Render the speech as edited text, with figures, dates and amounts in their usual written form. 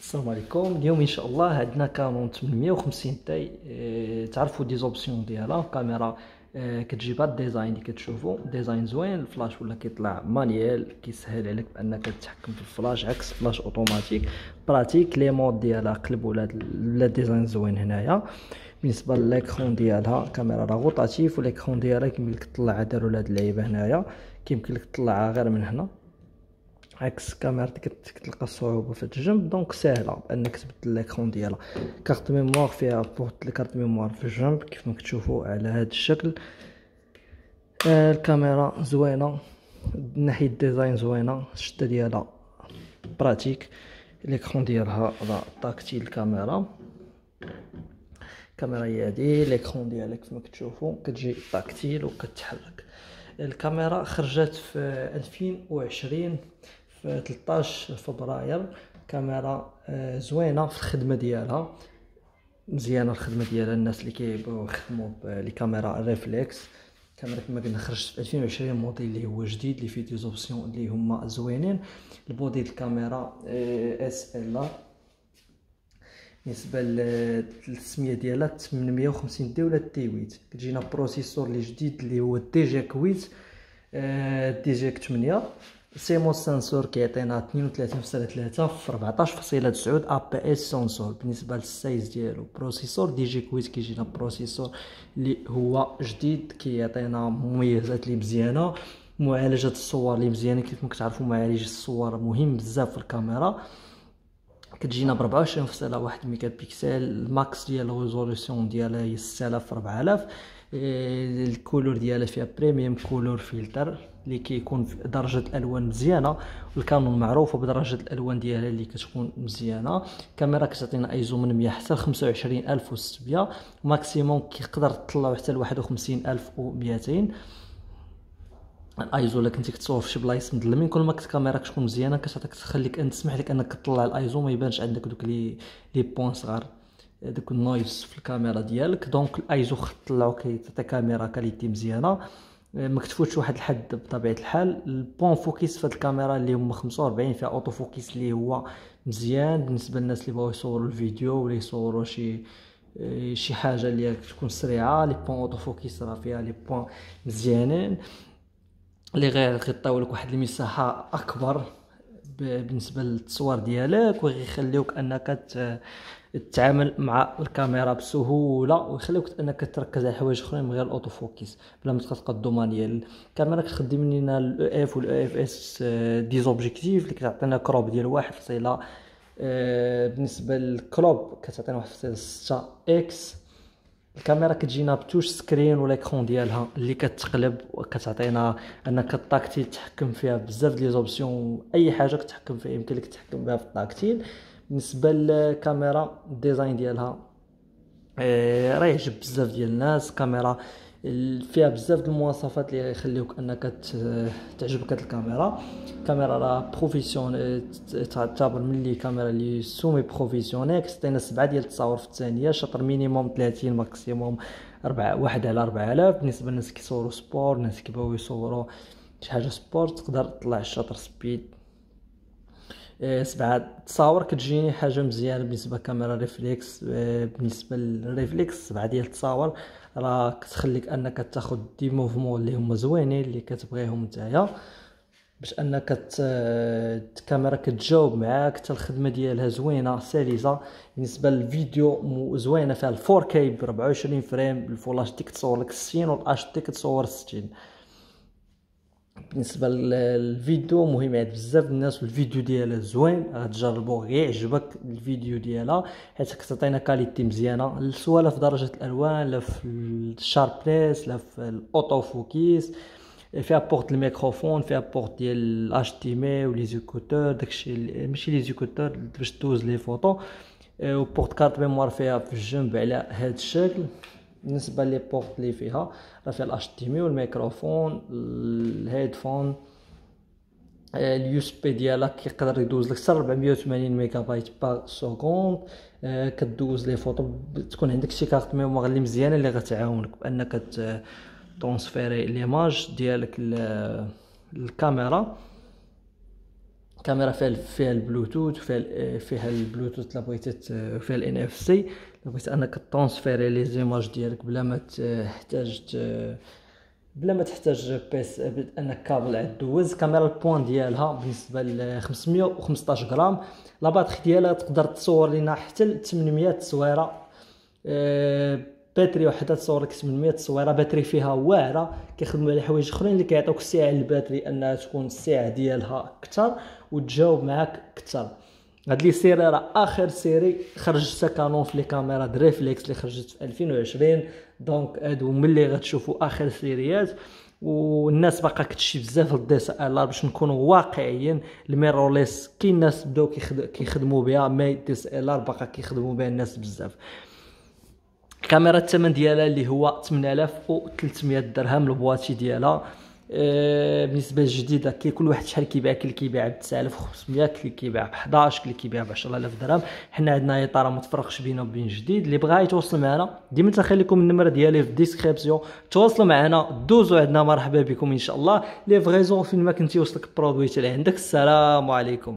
السلام عليكم. اليوم ان شاء الله عندنا كانون 850 تاي. تعرفوا دي زوبسيون ديالها كاميرا. كتجيب هاد الديزاين اللي كتشوفوا ديزاين زوين. الفلاش ولا كيطلع مانيال كيسهل عليك بانك تتحكم في الفلاش عكس فلاش اوتوماتيك. براتيك لي مود ديالها قلبوا لا ديزاين زوين هنايا. بالنسبه لليكرون ديالها كاميرا روتاتيف، والاكرون ديالها كيمكن لك تطلعها. داروا لهاد اللعيبه هنايا كيمكن لك تطلعها غير من هنا عكس كاميرتك كتلقى الصعوبه في الجنب. دونك ساهله بانك تبدل الاكرون ديالها. كارت ميموار فيها بورت الكارت ميموار في الجنب كيف ما كتشوفوا على هذا الشكل. الكاميرا زوينه من ناحيه الديزاين، زوينه الشده ديالها براتيك. الاكرون ديالها راه تاكتيل. الكاميرا هي هادي. الاكرون ديالها كيف ما كتشوفوا كتجي تاكتيل وكتحرك. الكاميرا خرجت في 2020 في 13 فبراير. كاميرا زوينه في الخدمه ديالها، مزيانه الخدمه ديالها. الناس اللي كيبغيو يخدموا لي كاميرا ريفلكس. كاميرا كما قلنا خرجت في 2020 موديل اللي هو جديد اللي فيه دي زوبسيون اللي هما زوينين. البودي ديال الكاميرا اس ال. بالنسبه للتسميه ديالها 850 دي ولا تي 8. كتجينا بروسيسور اللي جديد اللي هو دي جي 8 دي جي 8. سيموس سنسور كيعطينا 32.3 في 14.9 ا بي اس سنسور. بالنسبه للسايز ديالو بروسيسور دي جي كويت كيجينا بروسيسور اللي هو جديد كيعطينا مميزات اللي مزيانه. معالجه الصور اللي مزيانه. كيف ما كتعرفوا معالج الصور مهم بزاف في الكاميرا. كتجينا ب 24.1 ميجا بيكسل. الماكس ديال الريزوليسيون ديالها هي 6000 في 4000. الكولور ديالها فيها بريميوم كولور فلتر اللي كيكون في درجه الالوان مزيانه، والكانون معروفه بدرجه الالوان ديالها اللي كتكون مزيانه. الكاميرا كتعطينا ايزو من 100 حتى ل 25600. ماكسيموم كيقدر تطلعوا حتى ل 51200. الايزو الا كنتي كتصور في شي بلايص مظلمين كل ما كنت كاميرا كتكون مزيانه كتعطيك تخليك ان تسمح لك انك تطلع الايزو ما يبانش عندك دوك لي بوين صغار، دوك النويز في الكاميرا ديالك. دونك الايزو طلعو كيعطي كاميرا كاليتي مزيانه ما كتفوتش واحد الحد بطبيعه الحال. البون فوكس في هاد الكاميرا اللي هما 45 فيها اوتو فوكس اللي هو مزيان بالنسبه للناس اللي بغاو يصوروا الفيديو ولا يصوروا شي حاجه اللي تكون سريعه. لي بون اوتو فوكس راه فيها لي بون مزيانين اللي غيعطيو لك واحد المساحه اكبر بالنسبه للتصوير ديالك، وغيخليوك انك تتعامل مع الكاميرا بسهوله، ويخليوك انك تركز على حوايج اخرين من غير الاوتو فوكس بلا ما تقدو مانيال. الكاميرا كتخدم لينا الاو اف والاو اف اس دي زوبجيكتيف اللي كتعطينا كروب ديال 1. بالنسبه للكروب كتعطينا 1.6 اكس. الكاميرا كتجينا بتوش سكرين والاكرون ديالها اللي كتقلب وكتعطينا انك الطاكتيل تحكم فيها بزاف ديال ليزوبسيون. اي حاجه كتحكم فيها يمكن لك تحكم بها في الطاكتيل. بالنسبه للكاميرا الديزاين ديالها راه يعجب بزاف ديال الناس. كاميرا فيها بزاف د المواصفات اللي يخليوك انك تعجبك هاد الكاميرا. الكاميرا راه بروفيسيون تعتبر ملي كاميرا اللي سومي بروفيسيونيل. كتعطينا 7 ديال التصاور في الثانيه، شطر مينيموم 30 ماكسيموم 1 على 4000. بالنسبه للناس كيصوروا سبور، الناس كيبغيو يصوروا شي حاجه سبور تقدر تطلع الشطر سبيد 7 تصاور. كتجيني حاجه مزيانه بالنسبه لكاميرا ريفلكس. بالنسبه للريفلكس 7 ديال التصاور راه كتخليك انك تاخذ دي موفمون اللي هما زوينين اللي كتبغيهم نتايا باش انك الكاميرا كتجاوب معاك. حتى الخدمه ديالها زوينه سلسه. بالنسبه للفيديو زوينه فيها 4K ب 24 فريم. الفول اتش دي كتصور لك 60 والاتش دي كتصور 60. بالنسبه للفيديو مهم عند بزاف الناس والفيديو ديالها زوين. غتجربوا غيعجبك الفيديو ديالها حيت كتعطينا كاليتي مزيانه سواء لا في درجه الالوان لا في الشاربنس لا في الاوتو فوكس. فيها بورت الميكروفون، فيها بورت ديال الاش تي مي ولي زيكوتور داكشي ماشي لي زيكوتور باش دوز لي فوتو. وبورت كارت ميموار فيها في الجنب على هذا الشكل. بالنسبه لي بورت اللي فيها راه فيها الاش تي مي والميكروفون الهيدفون. اليو اس بي ديالها كيقدر يدوز لك حتى 480 ميجا بايت بار سكوند. كدوز لي فوتو تكون عندك شي كارت ميموار اللي مزيانه اللي غتعاونك بانك ترونسفيري ليماج ديالك للكاميرا. كاميرا فيها البلوتوث، فيها البلوتوث لا بغيتي فيها الان اف سي، لا بغيتي انك ترونسفيري لي زيماج ديالك بلا ما تحتاج بيس انك كابل عاد دوز. كاميرا البوان ديالها بالنسبه ل 515 غرام، لا باتري ديالها تقدر تصور لنا حتى ل 800 تصويره. باتري وحده تصور لك 800 تصويره. باتري فيها واعره، كيخدموا على حوايج اخرين اللي كيعطيوك السعه للباتري انها تكون السعه ديالها اكثر وتجاوب معاك اكثر. هاد لي سيري راه اخر سيري خرجتها كانون في لي كاميرا د ريفليكس اللي خرجت في 2020. دونك هادو ملي غتشوفوا اخر سيريات. والناس باقا كتشي بزاف الدي اس ال ار باش نكونوا واقعيين. الميرورليس كاين ناس بداو كيخدموا بها، مي دي اس ال ار باقا كيخدموا بها الناس بزاف. الكاميرا الثمن ديالها اللي هو 8300 درهم البواتي ديالها. بالنسبه للجديده كل واحد شحال كيبيع، كاين اللي كيبيع ب 9500، كاين اللي كيبيع ب 11، كاين اللي كيبيع ب 10000 درهم. حنا عندنا اطار ما تفرقش بينه وبين جديد. اللي بغا يتواصل معنا ديما تنخلي لكم النمره ديالي في الديسكريبسيون، تواصلوا معنا دوزوا عندنا، مرحبا بكم ان شاء الله. لي فغيزون فين ما كنتي وصلك برودوي حتى لعندك. السلام عليكم.